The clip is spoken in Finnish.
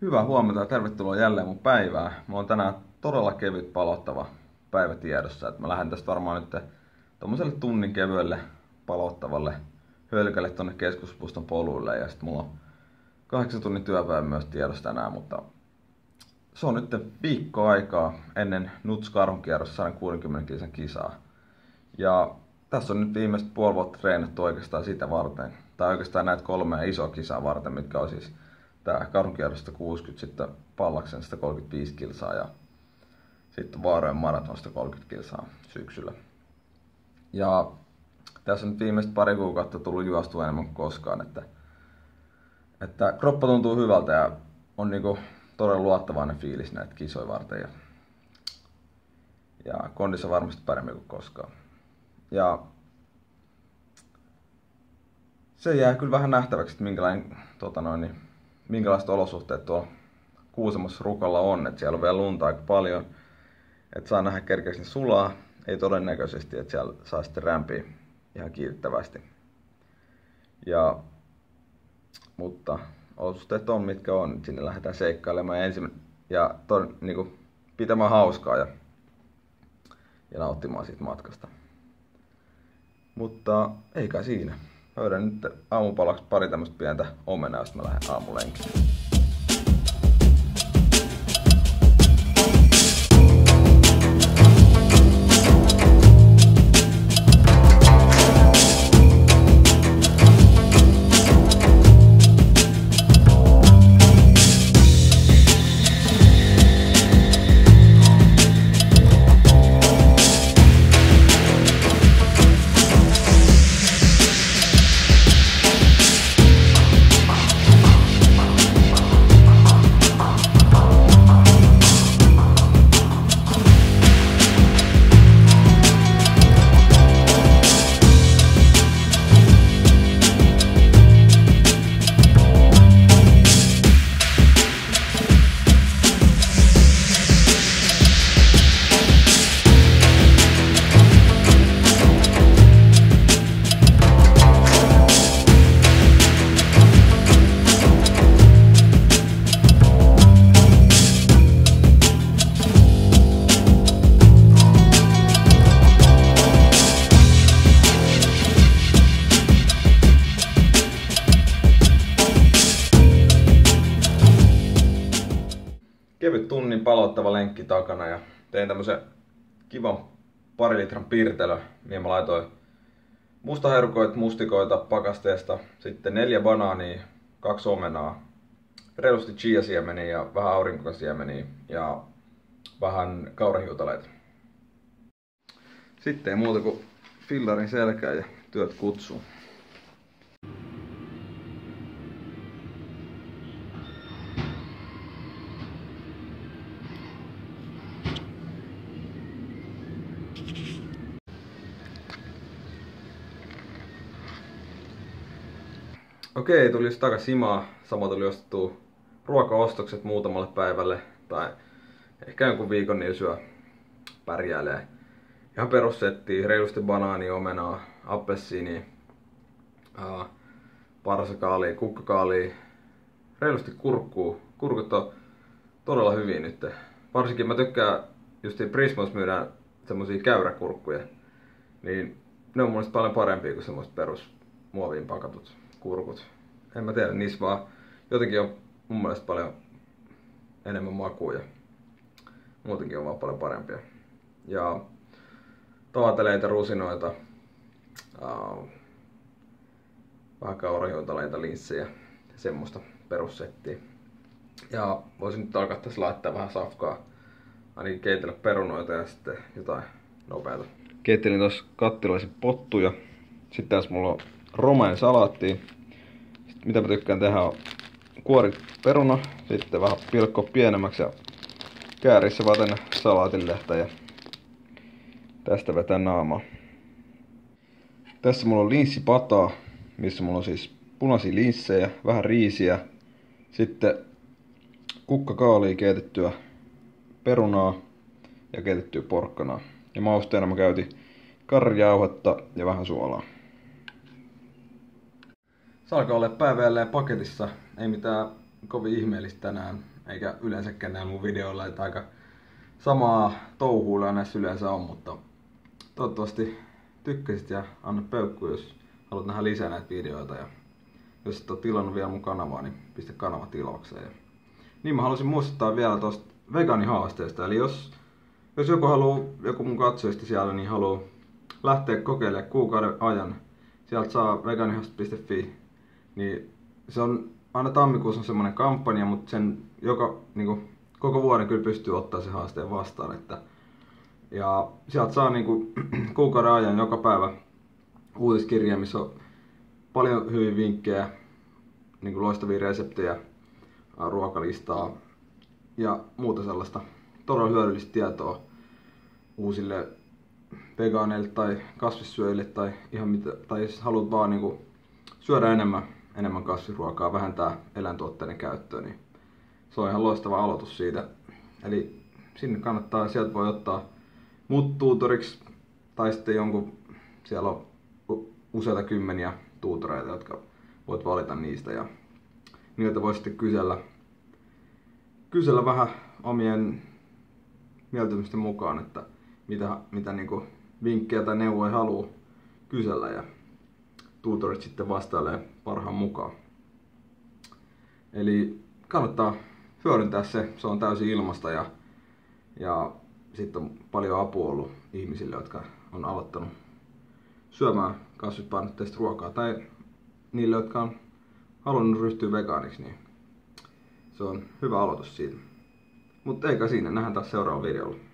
Hyvää huomenta ja tervetuloa jälleen mun päivään. Mulla on tänään todella kevyt palottava päivä tiedossa. Mä lähden tästä varmaan nyt tommoselle tunnin kevyelle palottavalle hölkälle tonne keskuspuiston poluille. Ja sit mulla on 8 tunnin työpäivä myös tiedossa tänään, mutta se on nyt viikko aikaa ennen Nuts karhunkierros 160 kilsan kisaa. Ja tässä on nyt viimeiset puoli vuotta treenattu oikeastaan sitä varten. Tai oikeastaan näitä 3 isoa kisaa varten, mitkä on siis tää karhunkierrosta 60, sitten Pallaksen 135 kilsaa ja sitten Vaarojen maraton 130 kilsaa syksyllä. Ja tässä on nyt viimeiset pari kuukautta tullut juostua enemmän kuin koskaan, että kroppa tuntuu hyvältä ja on niinku todella luottavainen fiilis näitä kisoja varten ja kondissa varmasti paremmin kuin koskaan. Ja se jää kyllä vähän nähtäväksi, että minkälaiset olosuhteet tuolla Kuusamossa Rukalla on. Että siellä on vielä lunta aika paljon. Että saa nähdä kerkeäksi ne sulaa. Ei todennäköisesti, että siellä saa sitten rämpiä ihan kiitettävästi. Mutta olosuhteet on mitkä on. Sinne lähdetään seikkailemaan ja pitämään hauskaa ja nauttimaan siitä matkasta. Mutta ei kai siinä. Löydän nyt aamupalaksi pari tämmöstä pientä omenaa, josta mä lähden aamulenkille. Kevyt tunnin palottava lenkki takana ja tein tämmösen kivan 2 litran pirtelö, mihin mä laitoin mustaherukoita, mustikoita pakasteesta, sitten 4 banaania, 2 omenaa, reilusti chia-siemeniä ja vähän aurinkosiemeniä ja vähän kaurahiutaleita. Sitten ei muuta kuin fillarin selkään ja työt kutsuu. Okei, tuli takas himaa. Samoin tuli ostettua ruokaostokset muutamalle päivälle. Tai ehkä jonkun viikon niin syö pärjäilee. Ihan perussettiä, reilusti banaania, omenaa, appelsiinia, parsakaalia, kukkakaalia, reilusti kurkkuu. Kurkut on todella hyviä nyt. Varsinkin mä tykkään, justiin Prismassa myydään semmosia käyräkurkkuja. Niin ne on mun mielestä paljon parempia kuin semmoiset perus muoviin pakatut kurkut. En mä tiedä, niissä vaan jotenkin on mun mielestä paljon enemmän makua ja muutenkin on vaan paljon parempia. Ja taateleita, rusinoita, vähän kaurahiutaleita, linssejä, semmoista perussettiä. Ja voisin nyt alkaa tässä laittaa vähän safkaa, ainakin keitellä perunoita ja sitten jotain nopeata. Keittelin tuossa kattilaisen pottuja. Sitten tässä mulla on romainen salaattia. Sitten mitä mä tykkään tehdä on kuorit peruna, sitten vähän pilkkoa pienemmäksi ja kääriä se vaan tänne salaatinlehtä ja tästä vetää naamaa. Tässä mulla on linssipataa, missä mulla on siis punaisia linssejä, vähän riisiä, sitten kukkakaalia, keitettyä perunaa ja keitettyä porkkanaa. Ja mausteena mä käytin karrijauhetta ja vähän suolaa. Se alkaa olla päivä jälleen paketissa. Ei mitään kovin ihmeellistä tänään, eikä yleensäkään näin mun videoilla, että aika samaa touhuilla näissä yleensä on, mutta toivottavasti tykkäsit ja anna peukku, jos haluat nähdä lisää näitä videoita. Ja jos et ole tilannut vielä mun kanavaa, niin pistä kanava tilaukseen. Ja niin mä haluaisin muistuttaa vielä tosta vegaanihaasteesta, eli jos joku mun katsojista siellä, niin haluaa lähteä kokeilemaan kuukauden ajan, sieltä saa vegaanihaaste.fi, niin se on aina tammikuussa on semmoinen kampanja, mutta sen koko vuoden kyllä pystyy ottaa se haasteen vastaan. Ja sieltä saa kuukauden ajan joka päivä uutiskirja, missä on paljon hyviä vinkkejä, loistavia reseptejä, ruokalistaa ja muuta sellaista todella hyödyllistä tietoa uusille vegaaneille tai kasvissyöjille tai ihan tai jos haluat vaan syödä enemmän kasvisruokaa, vähentää eläintuotteiden käyttöä, niin se on ihan loistava aloitus siitä. Eli sinne kannattaa, sieltä voi ottaa mut tuutoriksi tai sitten siellä on useita kymmeniä tuutoreita, jotka voit valita niistä ja niiltä voi sitten kysellä vähän omien mieltymysten mukaan, että mitä vinkkejä tai neuvoja haluaa kysellä ja tutorit sitten vastailee parhaan mukaan. Eli kannattaa hyödyntää se on täysin ilmasta ja sitten on paljon apua ollut ihmisille, jotka on aloittanut syömään kasvispainotteista ruokaa tai niille, jotka on halunnut ryhtyä vegaaniksi, niin se on hyvä aloitus siitä. Mutta eikä siinä, nähdään taas seuraavalla videolla.